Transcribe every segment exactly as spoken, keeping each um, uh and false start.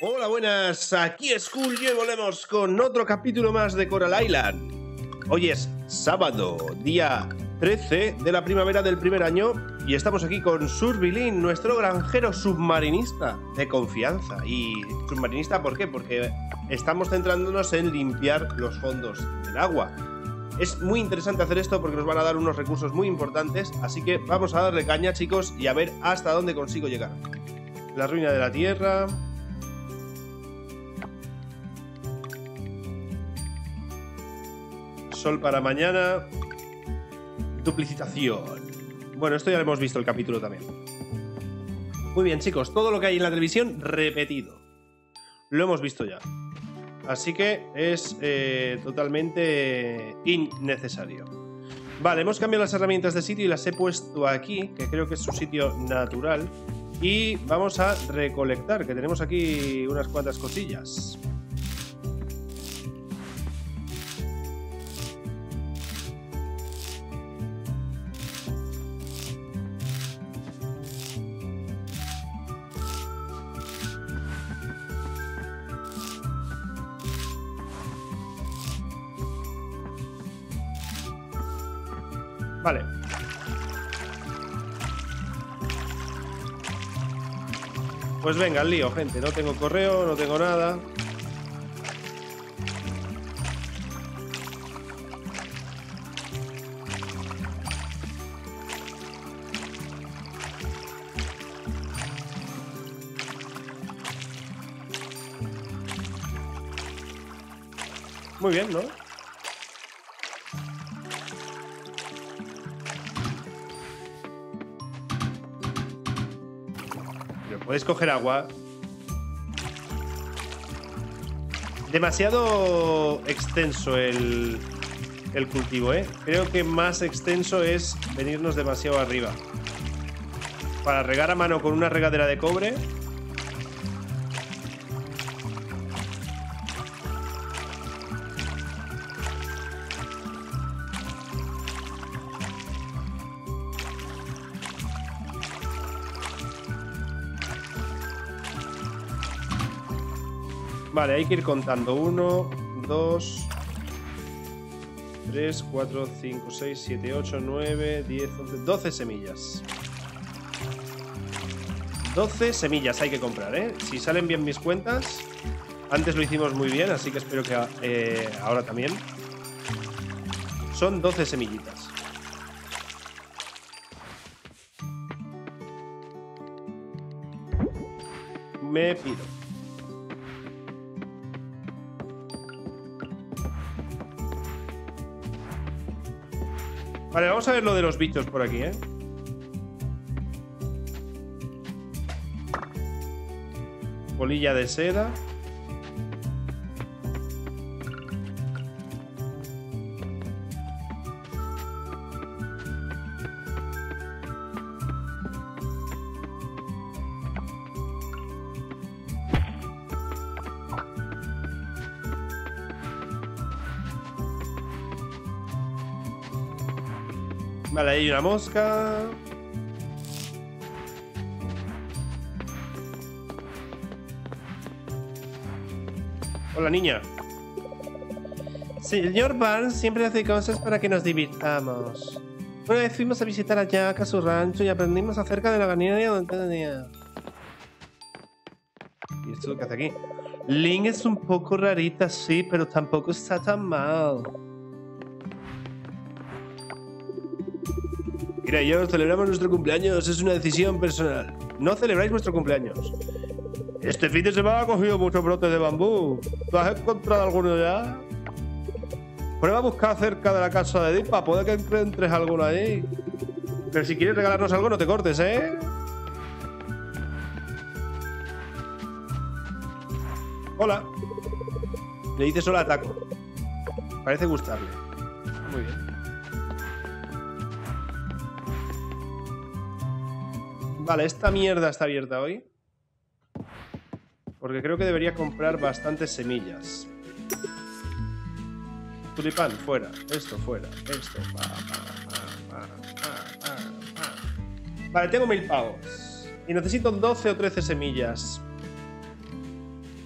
Hola, buenas, aquí es Cool y hoy volvemos con otro capítulo más de Coral Island. Hoy es sábado, día trece de la primavera del primer año y estamos aquí con Surbilín, nuestro granjero submarinista de confianza. Y submarinista, ¿por qué? Porque estamos centrándonos en limpiar los fondos del agua. Es muy interesante hacer esto porque nos van a dar unos recursos muy importantes, así que vamos a darle caña, chicos, y a ver hasta dónde consigo llegar. La ruina de la tierra... Sol para mañana. Duplicitación. Bueno, esto ya lo hemos visto el capítulo también. Muy bien, chicos. Todo lo que hay en la televisión repetido. Lo hemos visto ya. Así que es eh, totalmente innecesario. Vale, hemos cambiado las herramientas de sitio y las he puesto aquí, que creo que es su sitio natural. Y vamos a recolectar, que tenemos aquí unas cuantas cosillas. Vale. Pues venga, al lío, gente. No tengo correo, no tengo nada. Muy bien, ¿no? Podéis coger agua. Demasiado extenso el, el cultivo, ¿eh? Creo que más extenso es venirnos demasiado arriba. Para regar a mano con una regadera de cobre. Vale, hay que ir contando. uno, dos, tres, cuatro, cinco, seis, siete, ocho, nueve, diez, once, doce semillas. doce semillas hay que comprar, ¿eh? Si salen bien mis cuentas. Antes lo hicimos muy bien, así que espero que eh, ahora también. Son doce semillitas. Me pido. Vale, vamos a ver lo de los bichos por aquí, ¿eh? Polilla de seda. Vale, ahí hay una mosca. Hola, niña. Señor Barnes siempre hace cosas para que nos divirtamos. Una vez fuimos a visitar a Jack a su rancho y aprendimos acerca de la ganadería donde tenía. ¿Y esto qué hace aquí? Lynn es un poco rarita, sí, pero tampoco está tan mal. Mira, yo celebramos nuestro cumpleaños, es una decisión personal. No celebráis vuestro cumpleaños. Este fin de semana ha cogido muchos brotes de bambú. ¿Tú has encontrado alguno ya? Prueba a buscar cerca de la casa de Dipa, puede que encuentres alguno ahí. Pero si quieres regalarnos algo, no te cortes, ¿eh? Hola. Le dices hola a Taco. Parece gustarle. Muy bien. Vale, esta mierda está abierta hoy. Porque creo que debería comprar bastantes semillas. Tulipán, fuera. Esto, fuera. Esto. Pa, pa, pa, pa, pa, pa. Vale, tengo mil pavos. Y necesito doce o trece semillas.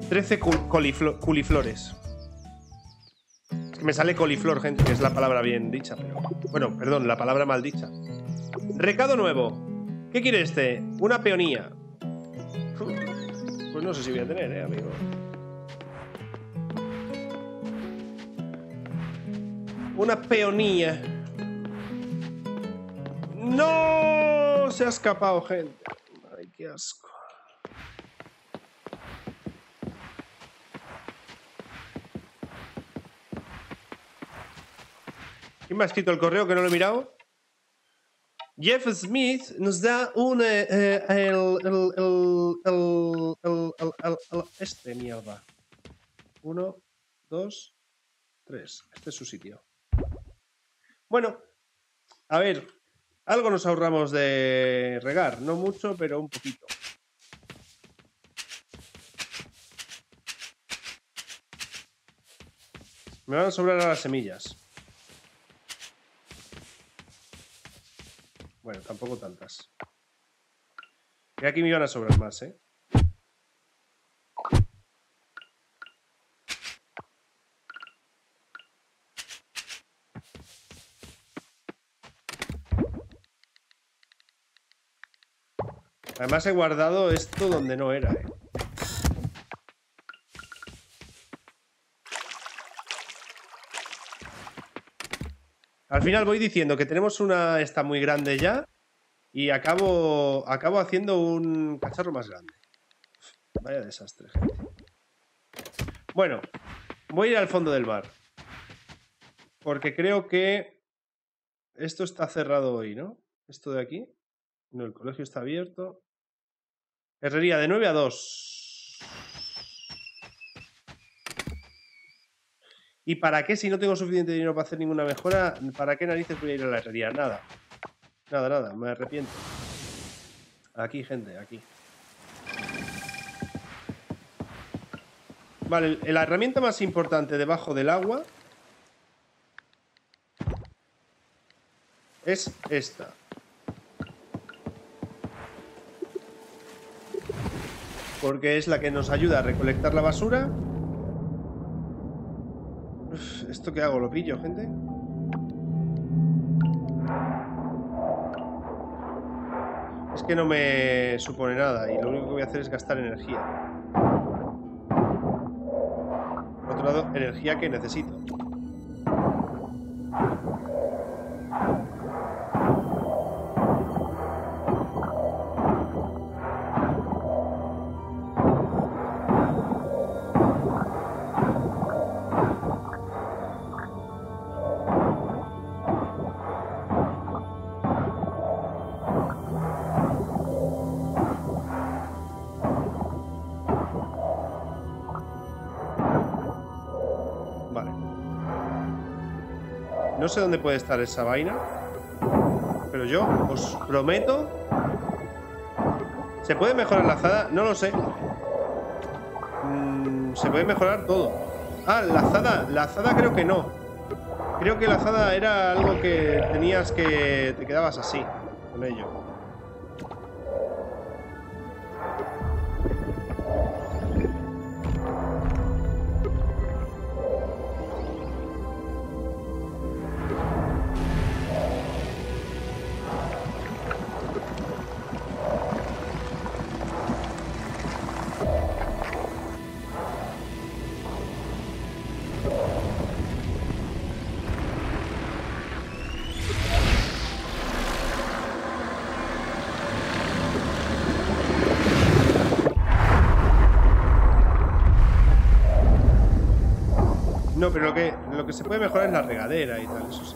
trece coliflores. Es que me sale coliflor, gente, que es la palabra bien dicha. Pero... Bueno, perdón, la palabra mal dicha. Recado nuevo. ¿Qué quiere este? Una peonía. Pues no sé si voy a tener, eh, amigo. Una peonía. ¡No! Se ha escapado, gente. Ay, qué asco. ¿Quién me ha escrito el correo que no lo he mirado? Jeff Smith nos da un... Eh, eh, el, el, el, el, el, el, el, el... Este, mierda. Uno, dos, tres. Este es su sitio. Bueno, a ver. Algo nos ahorramos de regar. No mucho, pero un poquito. Me van a sobrar a las semillas. Bueno, tampoco tantas. Y aquí me iban a sobrar más, ¿eh? Además he guardado esto donde no era, ¿eh? Al final voy diciendo que tenemos una esta muy grande ya y acabo, acabo haciendo un cacharro más grande. Vaya desastre, gente. Bueno, voy a ir al fondo del mar. Porque creo que esto está cerrado hoy, ¿no? Esto de aquí. No, el colegio está abierto. Herrería de nueve a dos. ¿Y para qué si no tengo suficiente dinero para hacer ninguna mejora? ¿Para qué narices voy a ir a la herrería? Nada. Nada, nada. Me arrepiento. Aquí, gente, aquí. Vale, la herramienta más importante debajo del agua es esta. Porque es la que nos ayuda a recolectar la basura. Uf, ¿esto qué hago? ¿Lo pillo, gente? Es que no me supone nada y lo único que voy a hacer es gastar energía. Por otro lado, energía que necesito. No sé dónde puede estar esa vaina, pero yo os prometo. ¿Se puede mejorar la azada? No lo sé. Mm, se puede mejorar todo. Ah, la azada. La azada creo que no. Creo que la azada era algo que tenías que... Te quedabas así, con ello. No, pero lo que, lo que se puede mejorar es la regadera y tal, eso sí.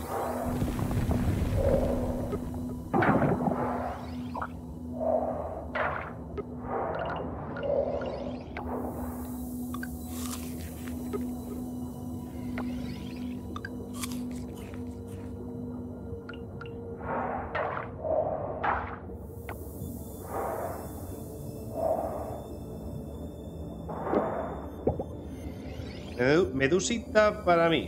Medusita para mí.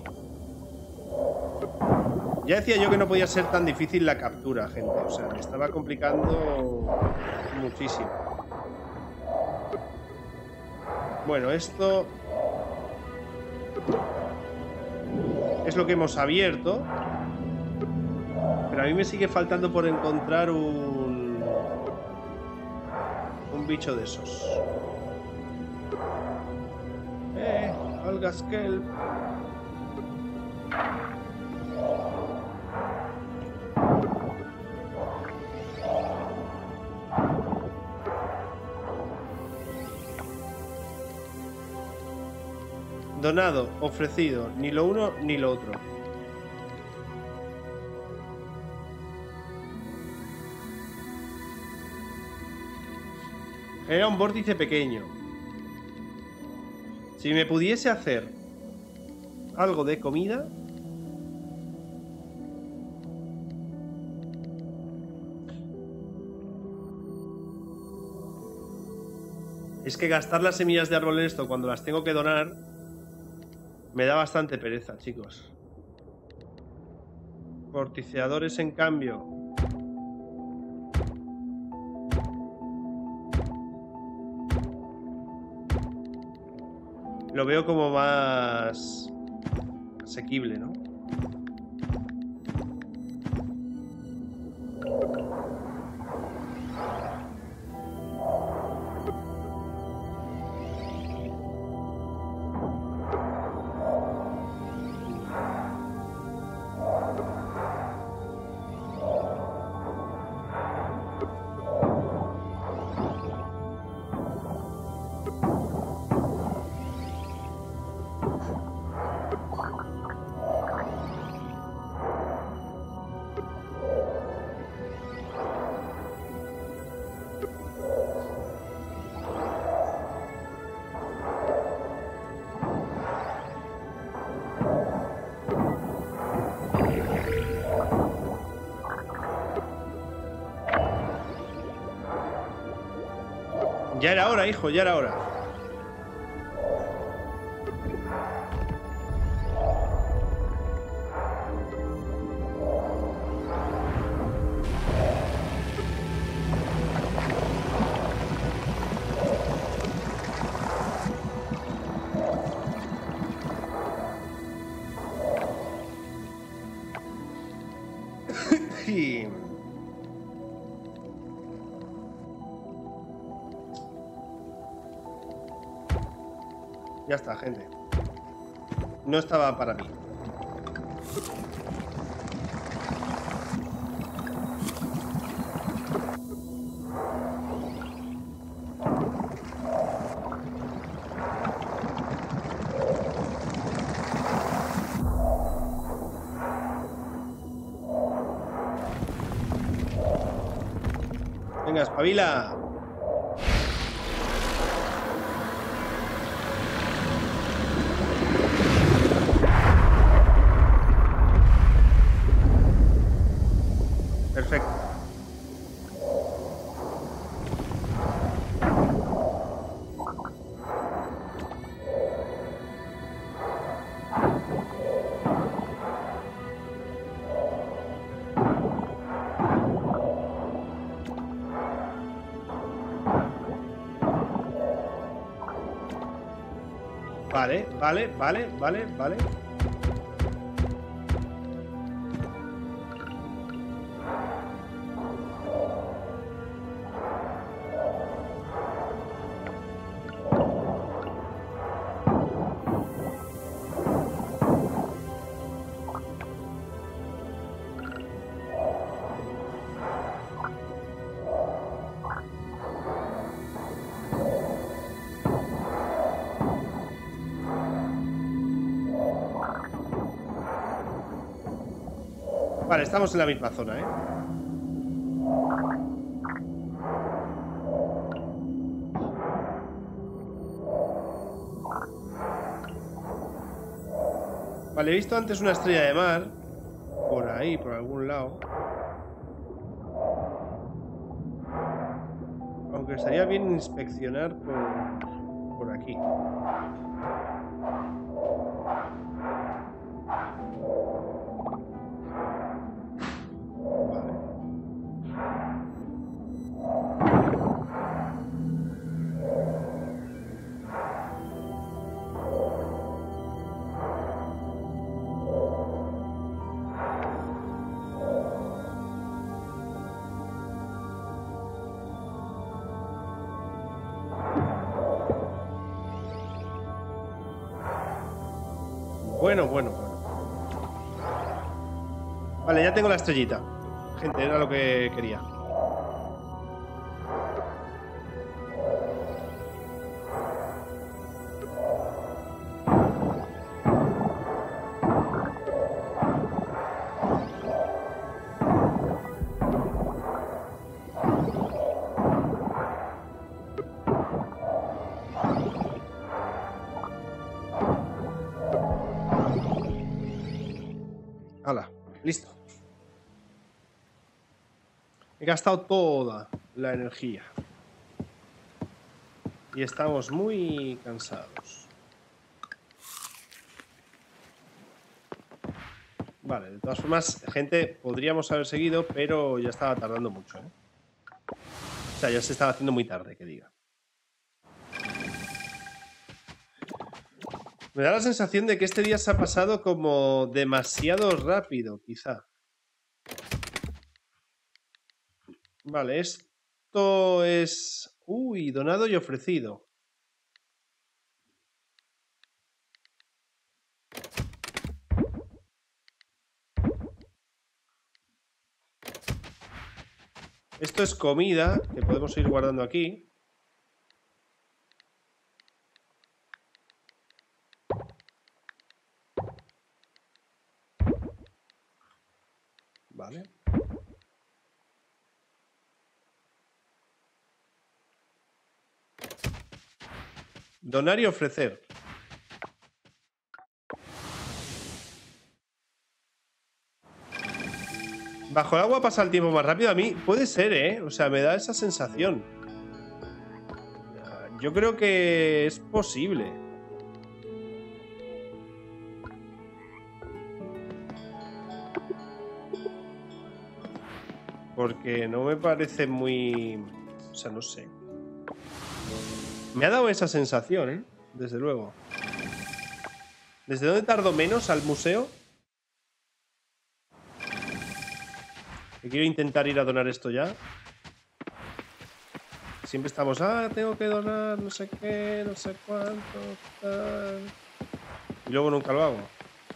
Ya decía yo que no podía ser tan difícil la captura, gente. O sea, me estaba complicando muchísimo. Bueno, esto es lo que hemos abierto. Pero a mí me sigue faltando por encontrar un... un bicho de esos. Eh, Algaskel. Donado, ofrecido, ni lo uno ni lo otro. Era un vórtice pequeño. Si me pudiese hacer algo de comida... Es que gastar las semillas de árbol en esto cuando las tengo que donar me da bastante pereza, chicos. Vorticeadores, en cambio... lo veo como más asequible, ¿no? Ya era hora, hijo, ya era hora. Y... ya está, gente. No estaba para mí. Venga, espabila. Perfecto. Vale, vale, vale, vale, vale. Vale, estamos en la misma zona, ¿eh? Vale, he visto antes una estrella de mar. Por ahí, por algún lado. Aunque estaría bien inspeccionar por, por aquí. Bueno, bueno, bueno. Vale, ya tengo la estrellita. Gente, era lo que quería. Hala, listo. He gastado toda la energía. Y estamos muy cansados. Vale, de todas formas, gente, podríamos haber seguido, pero ya estaba tardando mucho, ¿eh? O sea, ya se estaba haciendo muy tarde, que diga. Me da la sensación de que este día se ha pasado como demasiado rápido, quizá. Vale, esto es... Uy, donado y ofrecido. Esto es comida que podemos ir guardando aquí. Vale. Donar y ofrecer. Bajo el agua pasa el tiempo más rápido. A mí puede ser, ¿eh? O sea, me da esa sensación. Yo creo que es posible. Porque no me parece muy... O sea, no sé. Me ha dado esa sensación, ¿eh? Desde luego. ¿Desde dónde tardo menos al museo? Que quiero intentar ir a donar esto ya. Siempre estamos, ah, tengo que donar no sé qué, no sé cuánto, tal. Y luego nunca lo hago.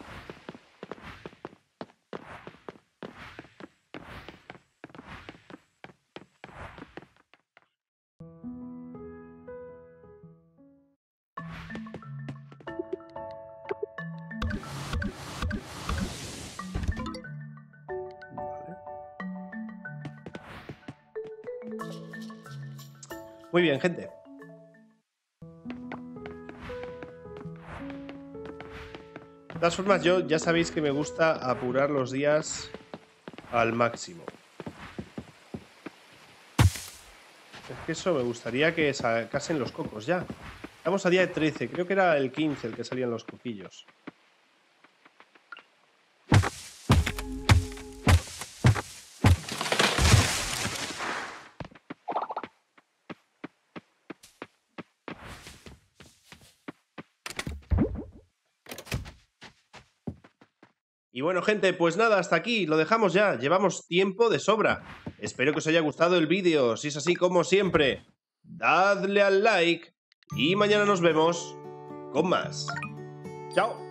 Muy bien, gente. De todas formas, yo ya sabéis que me gusta apurar los días al máximo. Es que eso, me gustaría que sacasen los cocos ya. Estamos a día trece, creo que era el quince el que salían los coquillos. Y bueno, gente, pues nada, hasta aquí, lo dejamos ya, llevamos tiempo de sobra. Espero que os haya gustado el vídeo, si es así, como siempre, dadle al like y mañana nos vemos con más. ¡Chao!